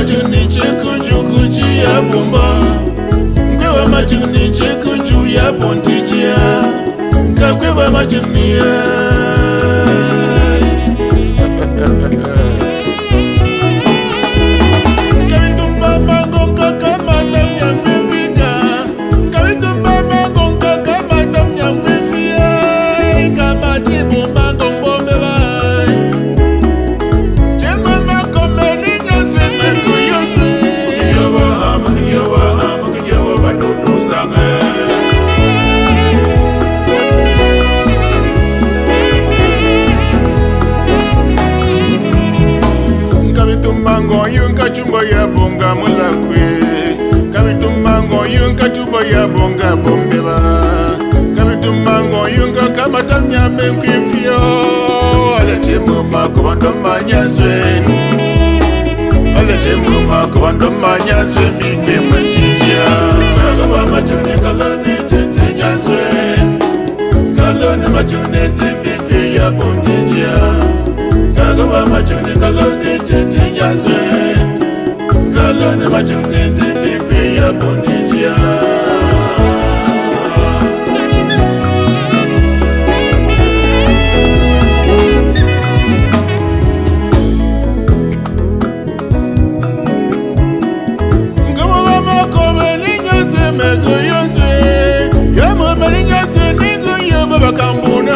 machuni chikuju kuji ya bomba Nkwewa machuni chikuju ya bontijia Nkakwewa machuni ya Nkawitumba mango nkaka madam nyangwivika Nkawitumba mango nkaka madam nyangwivia Ikamati bumango mbombe bai Chemama komeni nyaswe meko yoswe Yawa hama badodo sange Kavitumango yunka chumba ya bonga mulakwe Kavitumango yunka chumba ya bonga bombeba Kavitumango yunka kama tamnyambe mkwifio Ale chemu makondo manyaswe Ale chemu makondo manyaswe Mime mtijia Kagaba machuni kaloni titi nyaswe Kaloni machuni titi ya bontijia Kagaba machuni kaloni titi nyaswe Kaloni machuni titi ya bontijia Bakambuna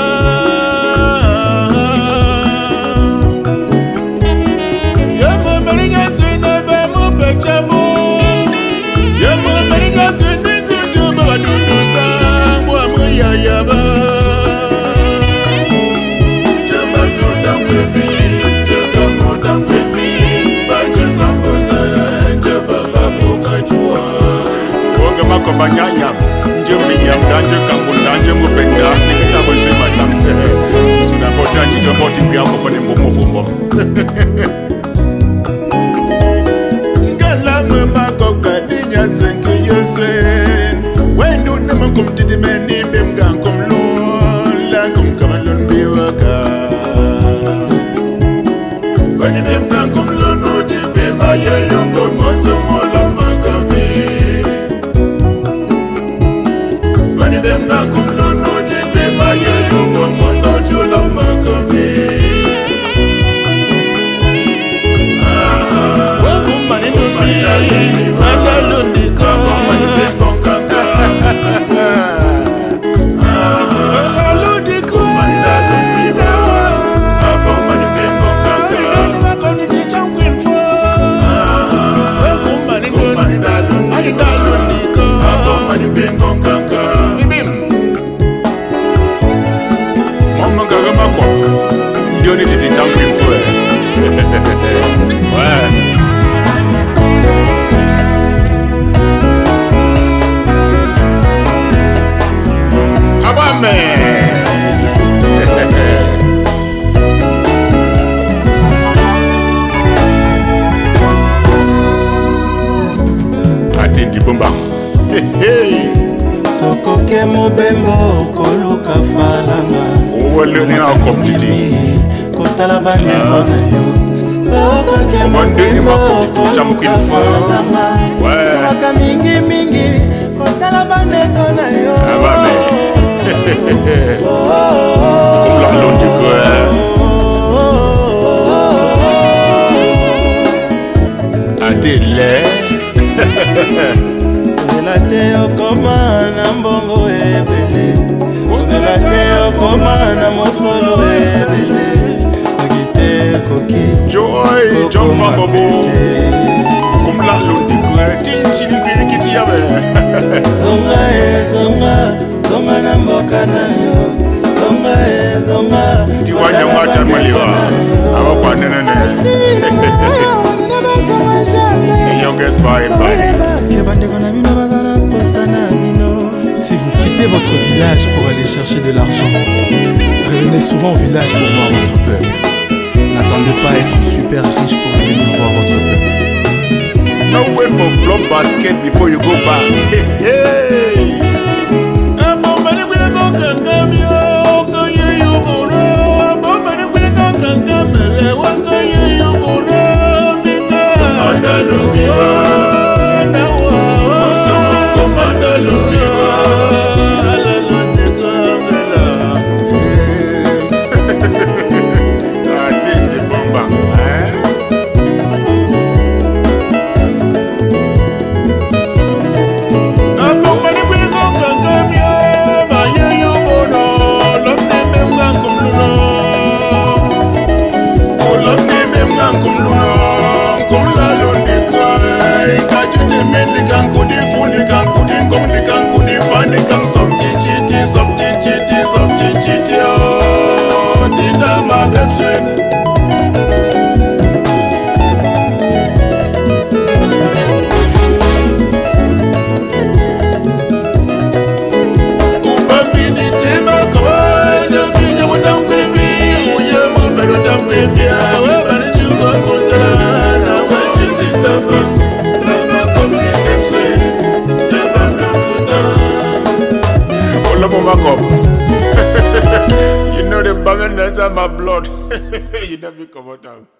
Yama marinya swina ba mu pechambu Yama marinya swina kuju ba dudusa Bwa mu yayaba Jamba nuta kwefi Jaka muta kwefi Bajanga mbusa Jaba babu kachua Wonga makomba nyanya Njeminyam danje kambundanje mupenda Nikita bwese matampe Suna bota njito boti pia kupane mbumu fumbo Ngala mwema koka dinya swenke yoswen Wendu nama kumtiti meni bimga kumlula Kumkamalun biwaka Wani bimga kumlunu jibe maya yongo moso mola makabi Wani bimga kumlunu jibe maya yongo moto chula makabi Wakumani nungi Manalundi Kamani bimga kaka Manalundi Kumani nawa Kamani bimga kaka Nani wakoni ticham queen for Wakumani nungi Manalundi Kamani bimga kaka Mama gaga makwa Ndio ni titi changu infue Ouais Abame Atindi bomba Hey Sokoke mobembo koluka falanga Owele ni akomtiti Kotala baneko na yo Sokoke mobembo koluka falanga Sokoka mingi mingi Kotala baneko na yo Abame Comme la londe du cœur Adele Ozela te okoma na mbongo ebele Ozela te okoma na mosolo ebele Oki te koki Joy, John Fambobo Comme la londe du cœur Tinchini kiri kiti yabe Zonga, zonga na mboka na yo Zonga Tiwanya wata maliwa Awa kwa nenene Youngest by Si vous quittez votre village pour aller chercher de l'argent, revenez souvent au village pour voir votre peuple. N'attendez pas à être super riche pour venir voir votre peuple. No wait for flop basket before you go back. Hey, hey. Andalo come la lundi cry. Kaju di mini kan kudi funi kan kudi kom di kan kudi fani kam som chichiti oh. Dida ma bem swin. You know the banging that's on my blood. You never come out.